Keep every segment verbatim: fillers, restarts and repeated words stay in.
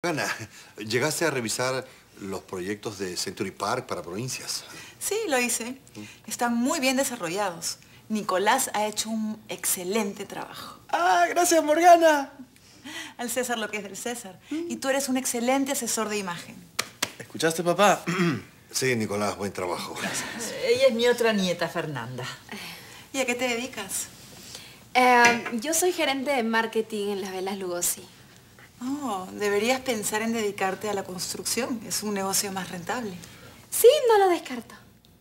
Morgana, ¿llegaste a revisar los proyectos de Century Park para provincias? Sí, lo hice. Están muy bien desarrollados. Nicolás ha hecho un excelente trabajo. ¡Ah, gracias, Morgana! Al César lo que es del César. Y tú eres un excelente asesor de imagen. ¿Escuchaste, papá? Sí, Nicolás, buen trabajo. Gracias. Ella es mi otra nieta, Fernanda. ¿Y a qué te dedicas? Eh, yo soy gerente de marketing en las Velas Lugosi. Oh, deberías pensar en dedicarte a la construcción. Es un negocio más rentable. Sí, no lo descarto.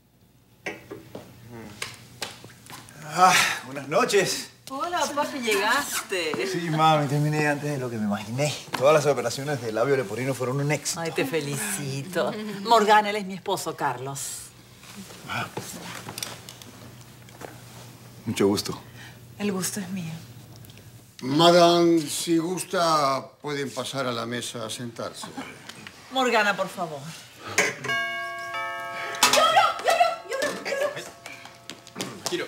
Ah, buenas noches. Hola, papi, llegaste. Sí, mami, terminé antes de lo que me imaginé. Todas las operaciones del labio leporino fueron un éxito. Ay, te felicito. Morgana, él es mi esposo, Carlos. Ah. Mucho gusto. El gusto es mío. Madame, si gusta, pueden pasar a la mesa a sentarse. Morgana, por favor. Giro.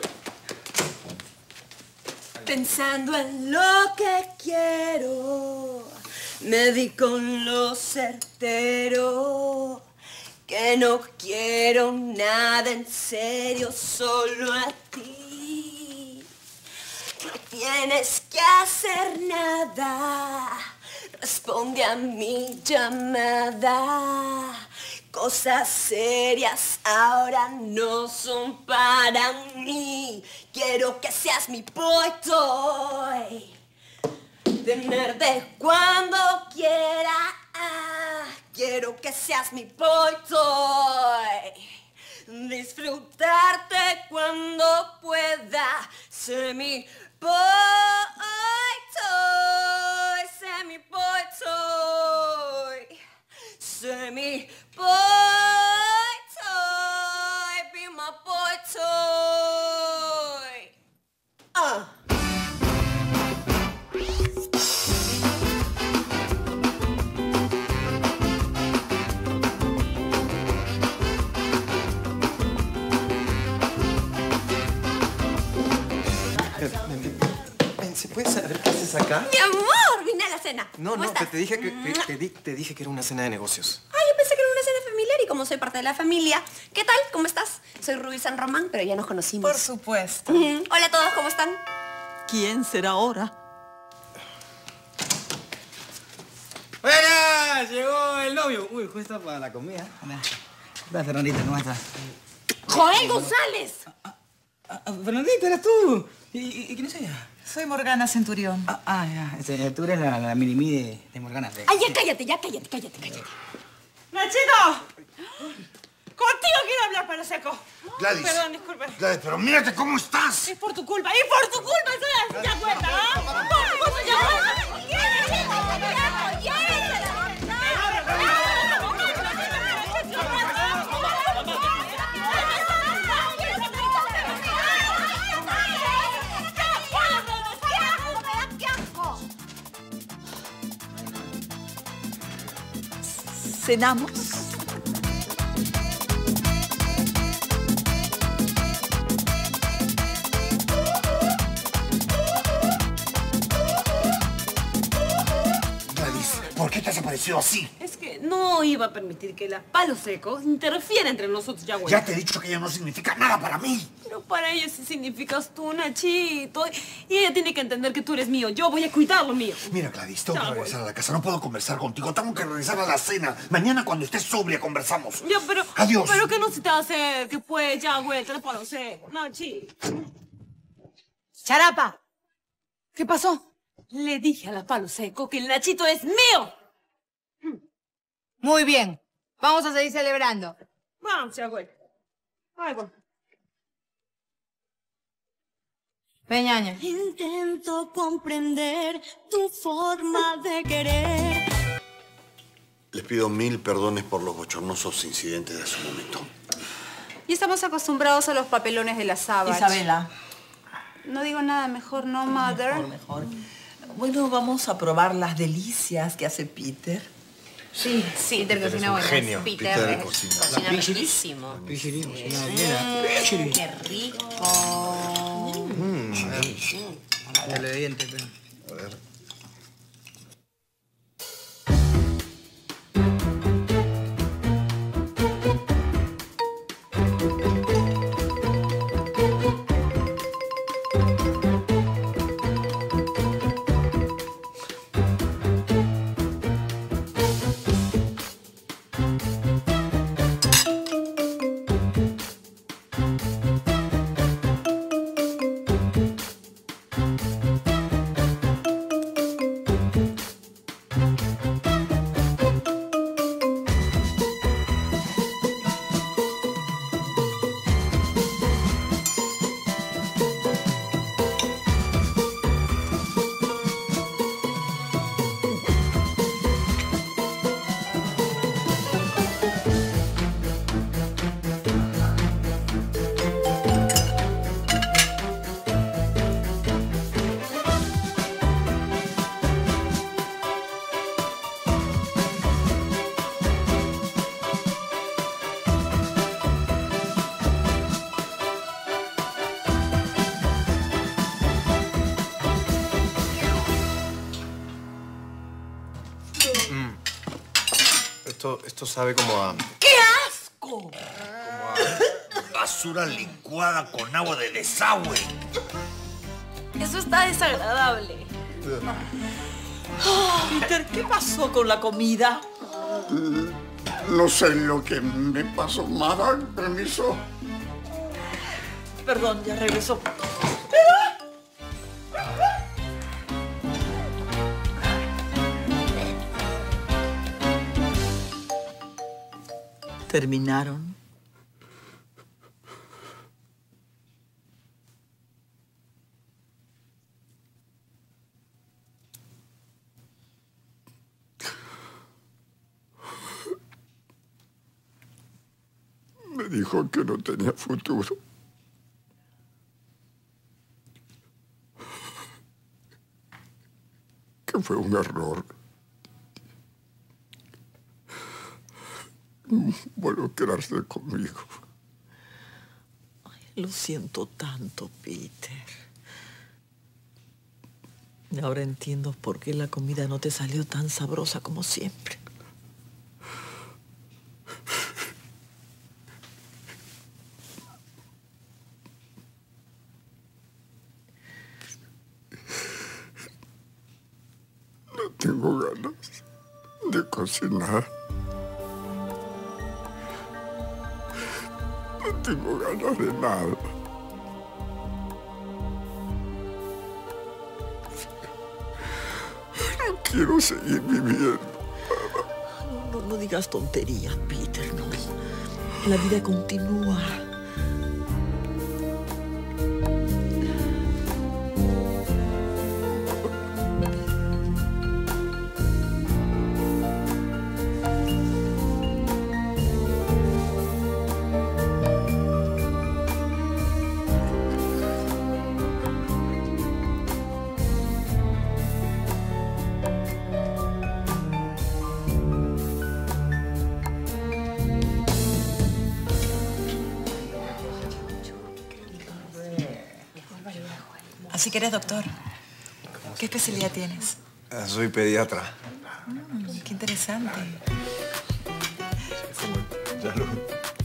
Pensando en lo que quiero, me di con lo certero, que no quiero nada en serio, solo a ti. No tienes que hacer nada, responde a mi llamada. Cosas serias ahora no son para mí. Quiero que seas mi boy toy. Tenerte cuando quiera. Quiero que seas mi boy toy. Disfrutarte cuando pueda. Sé mi boy toy. Sé mi boy toy. Sé mi boy toy, be my boy toy. Ah. ¿Se puede saber qué haces acá? Mi amor, vine a la cena. No, ¿Cómo no, te, estás? te dije que, que- te, di- te dije que era una cena de negocios. Ay, yo pensé que era una cena familiar y como soy parte de la familia. ¿Qué tal? ¿Cómo estás? Soy Ruby San Román, pero ya nos conocimos. Por supuesto. Mm, Hola a todos, ¿cómo están? ¿Quién será ahora? ¡Buenas! Llegó el novio. Uy, justo para la comida. Hola. Hola, Fernandita, ¿cómo estás? ¡Joel González! Ah, ah, Fernandita, ¿eres tú? ¿Y, y- y quién es ella? Soy Morgana Centurión. Ah, ah, ya. Este, tú eres la, la mini-mi de, de Morgana. Ay, ya cállate, ya cállate, cállate, cállate. ¡Nachito! Contigo quiero hablar, palo seco. Gladys. Perdón, disculpe. Gladys, pero mírate cómo estás. Es por tu culpa, y por tu culpa estoy así, ¿te das cuenta, ah? Por tu culpa, ya. ¿Cenamos? Gladys, ¿por qué te has aparecido así? Es que no iba a permitir que la palo seco interfiera entre nosotros, ya, güey. Ya te he dicho que ella no significa nada para mí. Pero para ella sí significas tú, Nachito. Y ella tiene que entender que tú eres mío. Yo voy a cuidar lo mío. Mira, Gladys, tengo Ya, que güey. regresar a la casa. No puedo conversar contigo. Tengo que regresar a la cena. Mañana, cuando estés sobria, conversamos. Ya, pero... Adiós. Pero que no se te va a hacer, que pues, ya, güey, te palo seco. Nachi. ¡Charapa! ¿Qué pasó? Le dije a la palo seco que el Nachito es mío. Muy bien. Vamos a seguir celebrando. Vamos, ya, güey. Ay, güey. Peñaña. Intento comprender tu forma de querer. Les pido mil perdones por los bochornosos incidentes de su momento. Y estamos acostumbrados a los papelones de la Savage. Isabela. No digo nada, mejor no, mother. Mejor, mejor. Bueno, vamos a probar las delicias que hace Peter. Sí, sí, Peter Peter cocina es un bueno. genio. Peter, Peter es- cocina. cocina riquísimo. Pichiri, Sí. cocina bien. Qué rico. Dale de diente, pero. A ver. Mm. Esto, esto sabe como a... ¡Qué asco! Como a... Basura licuada con agua de desagüe. Eso está desagradable. Oh, Peter, ¿qué pasó con la comida? No sé lo que me pasó. Madame, permiso. Perdón, ya regresó. ¿Terminaron? Me dijo que no tenía futuro. Que fue un error. Bueno, quedarse conmigo. Ay, lo siento tanto, Peter. Y ahora entiendo por qué la comida no te salió tan sabrosa como siempre. No tengo ganas de cocinar. No tengo ganas de nada. No quiero seguir viviendo. No, no, no digas tonterías, Peter, no. La vida continúa. Así que eres doctor. ¿Qué especialidad tienes? Ah, soy pediatra. Mm, qué interesante. Salud.